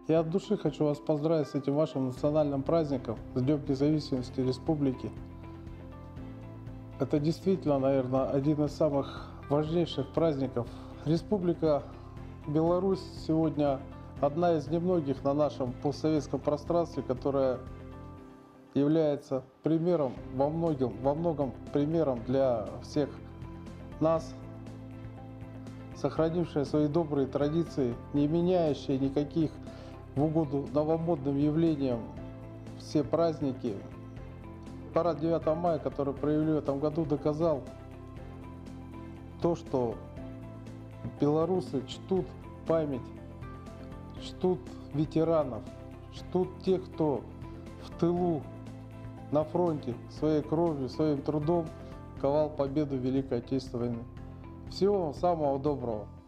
Я от души хочу вас поздравить с этим вашим национальным праздником, с Днем независимости Республики. Это действительно, наверное, один из самых важнейших праздников. Республика Беларусь сегодня одна из немногих на нашем постсоветском пространстве, которая является примером, во многом примером для всех нас, сохранившая свои добрые традиции, не меняющая никаких в угоду новомодным явлениям все праздники. Парад 9 мая, который провели в этом году, доказал то, что белорусы чтут память, чтут ветеранов, чтут тех, кто в тылу, на фронте, своей кровью, своим трудом ковал победу в Великой Отечественной войны. Всего вам самого доброго!